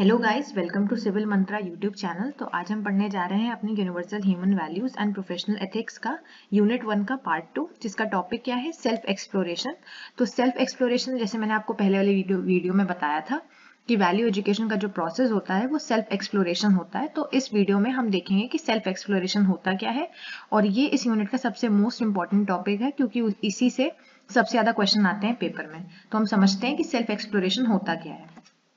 Hello guys, welcome to civil Mantra YouTube channel. तो आज हम पढ़ने जा रहे हैं अपनी universal human values and professional ethics का यूनिट 1 का पार्ट 2, जिसका टॉपिक क्या है, सेल्फ एक्सप्लोरेशन। तो सेल्फ एक्सप्लोरेशन, जैसे मैंने आपको पहले वाले वीडियो में बताया था कि वैल्यू एजुकेशन का जो प्रोसेस होता है वो सेल्फ एक्सप्लोरेशन होता है। तो इस वीडियो में हम देखेंगे कि सेल्फ एक्सप्लोरेशन होता क्या है, और ये इस यूनिट का सबसे मोस्ट इंपॉर्टेंट टॉपिक है क्योंकि इसी से सबसे ज्यादा क्वेश्चन आते हैं पेपर में। तो हम समझते हैं कि सेल्फ एक्सप्लोरेशन होता क्या है।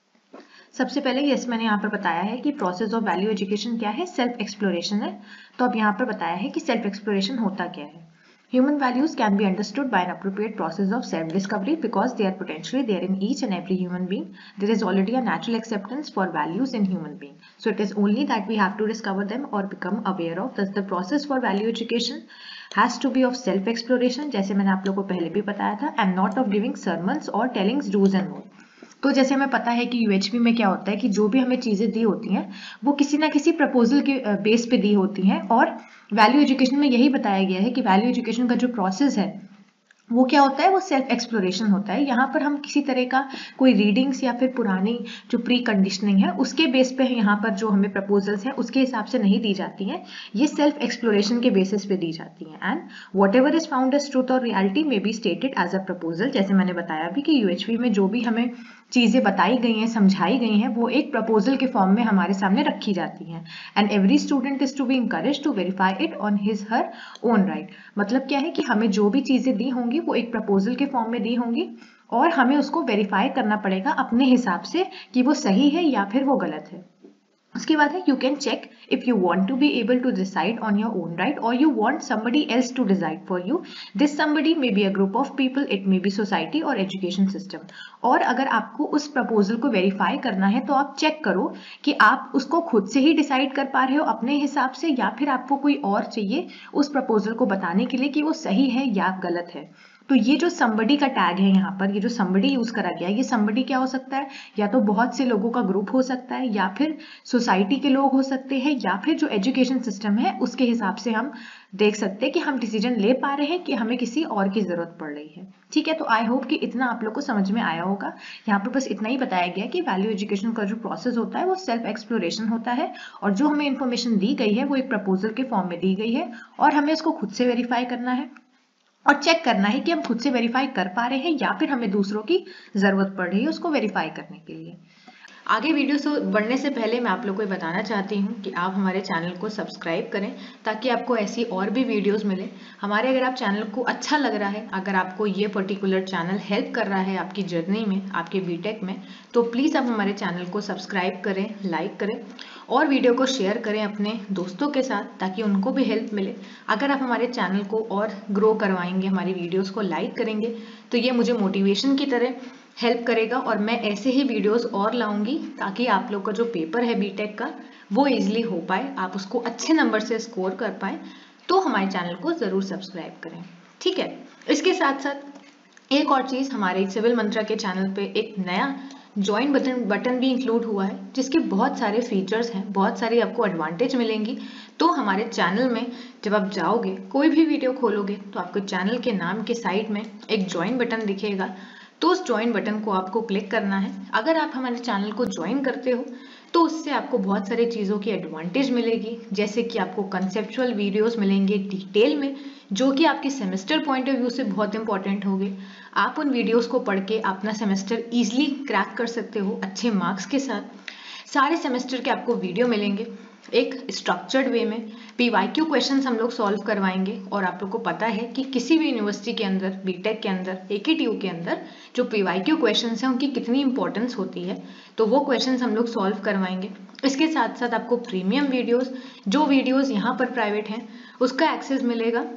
सबसे पहले यस, मैंने यहाँ पर बताया है कि प्रोसेस ऑफ वैल्यू एजुकेशन क्या है, सेल्फ एक्सप्लोरेशन है। तो अब यहाँ पर बताया है कि सेल्फ एक्सप्लोरेशन होता क्या है। Human values can be understood by an appropriate process of self-discovery because they are potentially there in each and every human being. There is already a natural acceptance for values in human being. So it is only that we have to discover them or become aware of. Thus the process for value education has to be of self-exploration, जैसे मैंने आप लोगों को पहले भी बताया था, and not of giving sermons or telling do's and don'ts. तो जैसे हमें पता है कि यूएचपी में क्या होता है कि जो भी हमें चीजें दी होती हैं वो किसी ना किसी प्रपोजल के बेस पे दी होती हैं, और वैल्यू एजुकेशन में यही बताया गया है कि वैल्यू एजुकेशन का जो प्रोसेस है वो क्या होता है, वो सेल्फ एक्सप्लोरेशन होता है। यहाँ पर हम किसी तरह का कोई रीडिंग्स या फिर पुरानी जो प्री कंडीशनिंग है उसके बेस पे यहाँ पर जो हमें प्रपोजल्स हैं उसके हिसाब से नहीं दी जाती हैं, ये सेल्फ एक्सप्लोरेशन के बेसिस पे दी जाती हैं। And whatever is found as truth or reality may be stated as a proposal. जैसे मैंने बताया भी कि यूएचपी में जो भी हमें चीजें बताई गई हैं, समझाई गई हैं, वो एक प्रपोजल के फॉर्म में हमारे सामने रखी जाती हैं। And every student is to be encourage to verify it on his her own right. मतलब क्या है कि हमें जो भी चीजें दी होंगी वो एक प्रपोजल के फॉर्म में दी होंगी और हमें उसको वेरीफाई करना पड़ेगा अपने हिसाब से कि वो सही है या फिर वो गलत है। उसके बाद है you can check if you want to be able to decide on your own right or you want somebody else to decide for you. This somebody may be a group of people, it may be society or education system. और अगर आपको उस proposal को verify करना है तो आप check करो कि आप उसको खुद से ही डिसाइड कर पा रहे हो अपने हिसाब से, या फिर आपको कोई और चाहिए उस प्रपोजल को बताने के लिए कि वो सही है या गलत है। तो ये जो somebody का टैग है यहाँ पर, ये जो somebody यूज करा गया है, ये somebody क्या हो सकता है, या तो बहुत से लोगों का ग्रुप हो सकता है, या फिर सोसाइटी के लोग हो सकते हैं, या फिर जो एजुकेशन सिस्टम है उसके हिसाब से हम देख सकते हैं कि हम डिसीजन ले पा रहे हैं कि हमें किसी और की जरूरत पड़ रही है। ठीक है, तो आई होप कि इतना आप लोग को समझ में आया होगा। यहाँ पर बस इतना ही बताया गया कि वैल्यू एजुकेशन का जो प्रोसेस होता है वो सेल्फ एक्सप्लोरेशन होता है, और जो हमें इन्फॉर्मेशन दी गई है वो एक प्रपोजल के फॉर्म में दी गई है और हमें उसको खुद से वेरीफाई करना है और चेक करना है कि हम खुद से वेरीफाई कर पा रहे हैं या फिर हमें दूसरों की जरूरत पड़ रही है उसको वेरीफाई करने के लिए। आगे वीडियो से बढ़ने से पहले मैं आप लोगों को बताना चाहती हूँ कि आप हमारे चैनल को सब्सक्राइब करें ताकि आपको ऐसी और भी वीडियोस मिले हमारे। अगर आप चैनल को अच्छा लग रहा है, अगर आपको ये पर्टिकुलर चैनल हेल्प कर रहा है आपकी जर्नी में, आपके बीटेक में, तो प्लीज़ आप हमारे चैनल को सब्सक्राइब करें, लाइक करें और वीडियो को शेयर करें अपने दोस्तों के साथ ताकि उनको भी हेल्प मिले। अगर आप हमारे चैनल को और ग्रो करवाएंगे, हमारी वीडियोस को लाइक करेंगे, तो ये मुझे मोटिवेशन की तरह हेल्प करेगा और मैं ऐसे ही वीडियोस और लाऊंगी ताकि आप लोग का जो पेपर है बीटेक का वो इजीली हो पाए, आप उसको अच्छे नंबर से स्कोर कर पाए। तो हमारे चैनल को ज़रूर सब्सक्राइब करें, ठीक है। इसके साथ साथ एक और चीज़, हमारे सिविल मंत्रा के चैनल पे एक नया ज्वाइन बटन भी इंक्लूड हुआ है जिसके बहुत सारे फीचर्स हैं, बहुत सारी आपको एडवांटेज मिलेंगी। तो हमारे चैनल में जब आप जाओगे, कोई भी वीडियो खोलोगे, तो आपको चैनल के नाम के साइड में एक ज्वाइन बटन दिखेगा, तो उस ज्वाइन बटन को आपको क्लिक करना है। अगर आप हमारे चैनल को ज्वाइन करते हो तो उससे आपको बहुत सारी चीज़ों की एडवांटेज मिलेगी, जैसे कि आपको कंसेप्चुअल वीडियोस मिलेंगे डिटेल में जो कि आपके सेमेस्टर पॉइंट ऑफ व्यू से बहुत इंपॉर्टेंट होंगे। आप उन वीडियोस को पढ़ के अपना सेमेस्टर ईजिली क्रैक कर सकते हो अच्छे मार्क्स के साथ। सारे सेमेस्टर के आपको वीडियो मिलेंगे एक स्ट्रक्चर्ड वे में। पीवाईक्यू क्वेश्चंस हम लोग सॉल्व करवाएंगे, और आप लोग को पता है कि किसी भी यूनिवर्सिटी के अंदर, बीटेक के अंदर, एकेटीयू के अंदर जो पीवाईक्यू क्वेश्चंस हैं उनकी कितनी इंपॉर्टेंस होती है, तो वो क्वेश्चंस हम लोग सॉल्व करवाएंगे। इसके साथ साथ आपको प्रीमियम वीडियोस, जो वीडियोस यहाँ पर प्राइवेट हैं, उसका एक्सेस मिलेगा,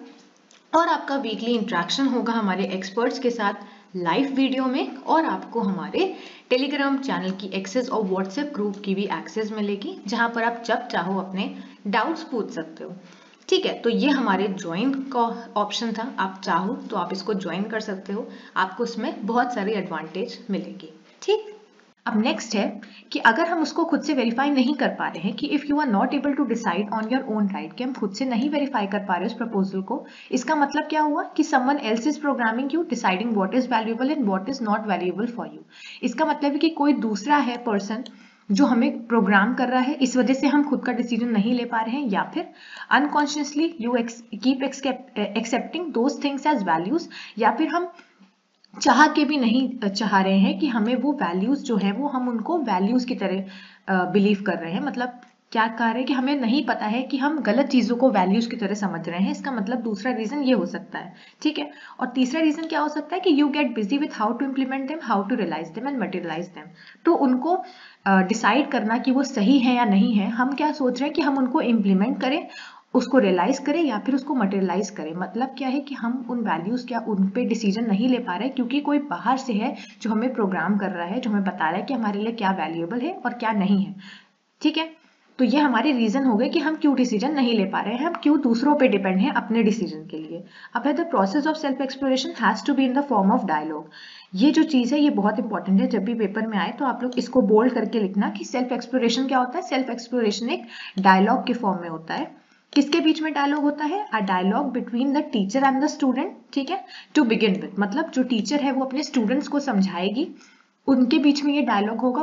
और आपका वीकली इंटरेक्शन होगा हमारे एक्सपर्ट्स के साथ लाइव वीडियो में, और आपको हमारे टेलीग्राम चैनल की एक्सेस और व्हाट्सएप ग्रुप की भी एक्सेस मिलेगी जहां पर आप जब चाहो अपने डाउट्स पूछ सकते हो, ठीक है। तो ये हमारे ज्वाइन का ऑप्शन था, आप चाहो तो आप इसको ज्वाइन कर सकते हो, आपको इसमें बहुत सारी एडवांटेज मिलेगी, ठीक। अब नेक्स्ट है कि अगर हम उसको खुद से वेरीफाई नहीं कर पा रहे हैं, कि if you are not able to decide on your own right, कि हम खुद से नहीं वेरीफाई कर पा रहे उस प्रपोजल को, इसका मतलब क्या हुआ कि someone else is programming you, deciding what is valuable and what is not valuable for you. इसका मतलब है कि कोई दूसरा है पर्सन जो हमें प्रोग्राम कर रहा है, इस वजह से हम खुद का डिसीजन नहीं ले पा रहे हैं, या फिर unconsciously you keep accepting those things as values, या फिर हम चाह के भी नहीं चाह रहे हैं कि हमें वो वैल्यूज जो है वो हम उनको वैल्यूज की तरह बिलीव कर रहे हैं। मतलब क्या कह रहे हैं कि हमें नहीं पता है कि हम गलत चीजों को वैल्यूज की तरह समझ रहे हैं। इसका मतलब दूसरा रीजन ये हो सकता है, ठीक है। और तीसरा रीजन क्या हो सकता है कि you get busy with how to implement them, how to realise them and materialise them. तो उनको डिसाइड करना कि वो सही है या नहीं है, हम क्या सोच रहे हैं कि हम उनको इम्प्लीमेंट करें, उसको रियलाइज करें या फिर उसको मटेरियलाइज करें। मतलब क्या है कि हम उन वैल्यूज क्या उन पे डिसीजन नहीं ले पा रहे क्योंकि कोई बाहर से है जो हमें प्रोग्राम कर रहा है, जो हमें बता रहा है कि हमारे लिए क्या वैल्यूएबल है और क्या नहीं है, ठीक है। तो ये हमारे रीजन हो गए कि हम क्यों डिसीजन नहीं ले पा रहे हैं, हम क्यों दूसरों पे डिपेंड हैं अपने डिसीजन के लिए। अब है the process of self exploration has to be in the form of dialogue. ये जो चीज है ये बहुत इंपॉर्टेंट है, जब भी पेपर में आए तो आप लोग इसको बोल्ड करके लिखना कि सेल्फ एक्सप्लोरेशन क्या होता है। सेल्फ एक्सप्लोरेशन एक डायलॉग के फॉर्म में होता है। किसके बीच में डायलॉग होता है? A dialogue between the teacher and the student, ठीक है। टू बिगिन विद, मतलब जो टीचर है वो अपने स्टूडेंट्स को समझाएगी, उनके बीच में ये डायलॉग होगा।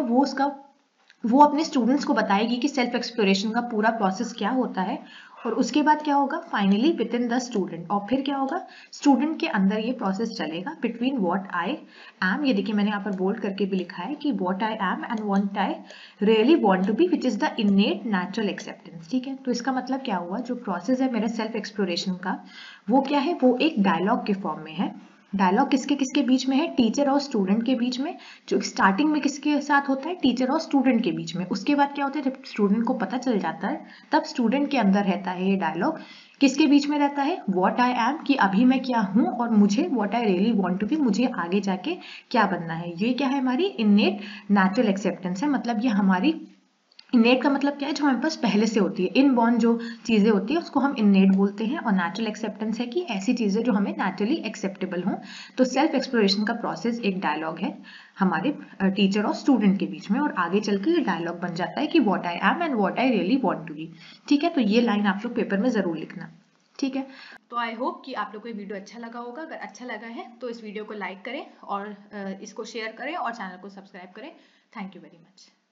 वो अपने स्टूडेंट्स को बताएगी कि सेल्फ एक्सप्लोरेशन का पूरा प्रोसेस क्या होता है। और उसके बाद क्या होगा? Finally within the student. और फिर क्या होगा? स्टूडेंट के अंदर ये प्रोसेस चलेगा बिटवीन व्हाट आई एम, ये देखिए मैंने यहाँ पर बोल्ड करके भी लिखा है कि what I am and what I really want to be, which is the innate natural acceptance, ठीक है। तो इसका मतलब क्या हुआ? जो प्रोसेस है मेरे सेल्फ एक्सप्लोरेशन का, वो क्या है? वो एक डायलॉग के फॉर्म में है। डायलॉग किसके किसके बीच में है? टीचर और स्टूडेंट के बीच में। जो स्टार्टिंग में किसके साथ होता है? टीचर और स्टूडेंट के बीच में। उसके बाद क्या होता है? जब स्टूडेंट को पता चल जाता है तब स्टूडेंट के अंदर रहता है ये डायलॉग। किसके बीच में रहता है? व्हाट आई एम, कि अभी मैं क्या हूं, और मुझे what I really want to be, मुझे आगे जाके क्या बनना है। ये क्या है? हमारी इनेट नेचुरल एक्सेप्टेंस है। मतलब ये हमारी इनेट का मतलब क्या है? जो हमारे पास पहले से होती है, इनबॉर्न जो चीजें होती है उसको हम इनेट बोलते हैं। और नेचुरल एक्सेप्टेंस है कि ऐसी चीजें जो हमें नेचुरली एक्सेप्टेबल हों। तो सेल्फ एक्सप्लोरेशन का प्रोसेस एक डायलॉग है हमारे टीचर और स्टूडेंट के बीच में, और आगे चल के ये डायलॉग बन जाता है कि what I am and what I really want to be, ठीक है। तो ये लाइन आप लोग पेपर में जरूर लिखना, ठीक है। तो आई होप कि आप लोग को ये वीडियो अच्छा लगा होगा। अगर अच्छा लगा है तो इस वीडियो को लाइक करें और इसको शेयर करें और चैनल को सब्सक्राइब करें। Thank you very much.